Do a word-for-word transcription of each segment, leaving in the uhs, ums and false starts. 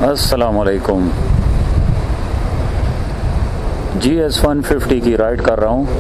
अस्सलाम वालेकुम। G S one fifty की राइड कर रहा हूँ।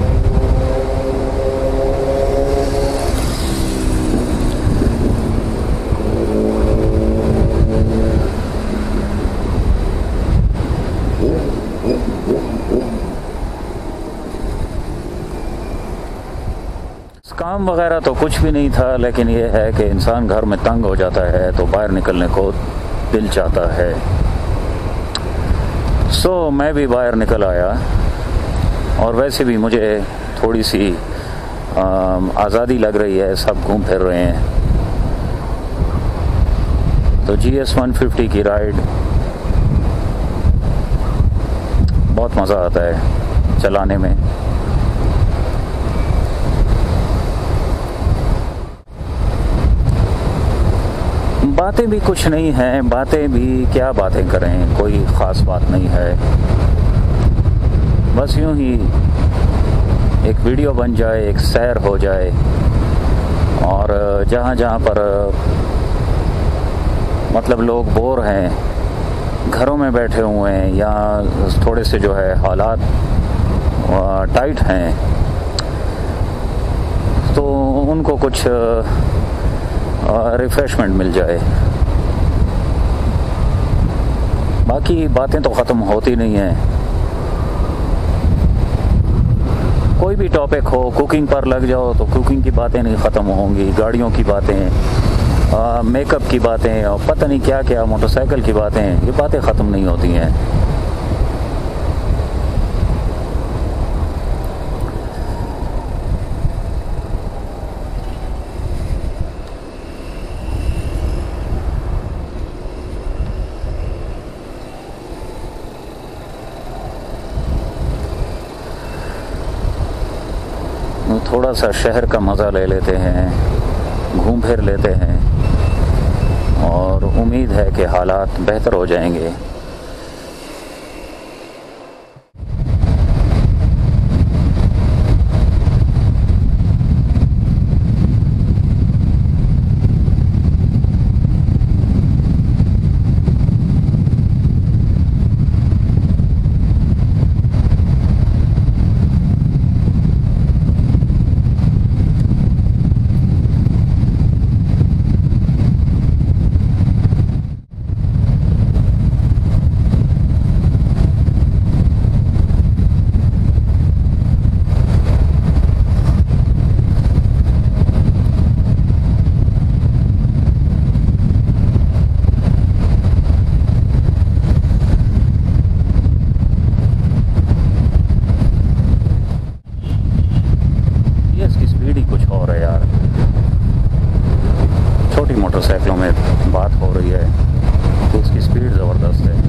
काम वगैरह तो कुछ भी नहीं था, लेकिन ये है कि इंसान घर में तंग हो जाता है तो बाहर निकलने को दिल चाहता है। सो so, मैं भी बाहर निकल आया और वैसे भी मुझे थोड़ी सी आज़ादी लग रही है, सब घूम फिर रहे हैं। तो जी एस वन फिफ्टी की राइड बहुत मज़ा आता है चलाने में। बातें भी कुछ नहीं हैं, बातें भी क्या बातें करें, कोई ख़ास बात नहीं है। बस यूं ही एक वीडियो बन जाए, एक सैर हो जाए, और जहाँ जहाँ पर मतलब लोग बोर हैं, घरों में बैठे हुए हैं या थोड़े से जो है हालात टाइट हैं, तो उनको कुछ रिफ़्रेशमेंट मिल जाए। बाकी बातें तो ख़त्म होती नहीं हैं। कोई भी टॉपिक हो, कुकिंग पर लग जाओ तो कुकिंग की बातें नहीं ख़त्म होंगी, गाड़ियों की बातें, मेकअप की बातें और पता नहीं क्या क्या, मोटरसाइकिल की बातें, ये बातें ख़त्म नहीं होती हैं। थोड़ा सा शहर का मज़ा ले लेते हैं, घूम फिर लेते हैं, और उम्मीद है कि हालात बेहतर हो जाएंगे। मोटरसाइकिलों में बात हो रही है तो उसकी स्पीड ज़बरदस्त है।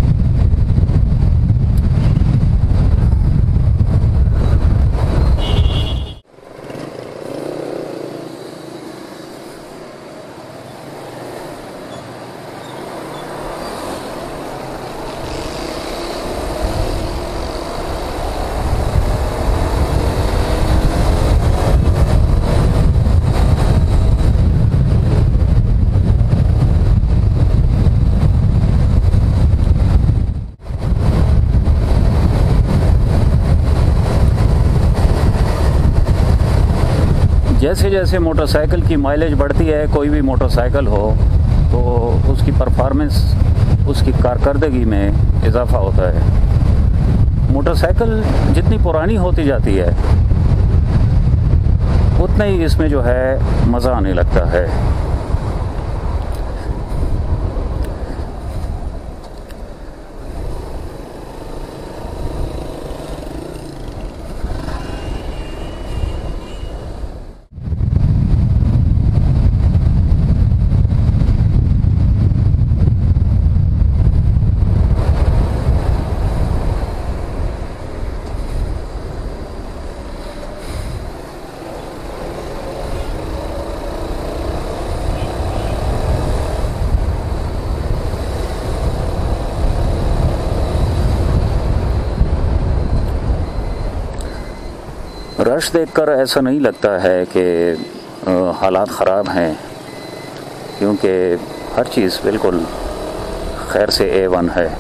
जैसे जैसे मोटरसाइकिल की माइलेज बढ़ती है, कोई भी मोटरसाइकिल हो, तो उसकी परफॉर्मेंस, उसकी कारकर्दगी में इजाफा होता है। मोटरसाइकिल जितनी पुरानी होती जाती है उतना ही इसमें जो है मज़ा आने लगता है। रश देखकर ऐसा नहीं लगता है कि हालात ख़राब हैं, क्योंकि हर चीज़ बिल्कुल खैर से ए वन है।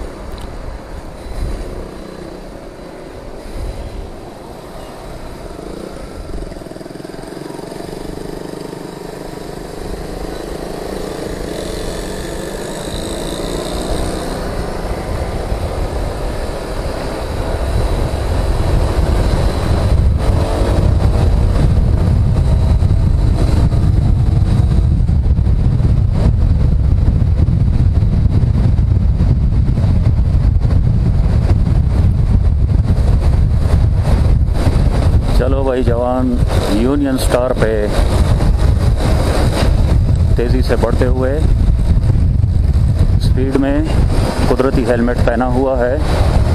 चलो भाई जवान, यूनियन स्टार पे तेज़ी से बढ़ते हुए स्पीड में, कुदरती हेलमेट पहना हुआ है।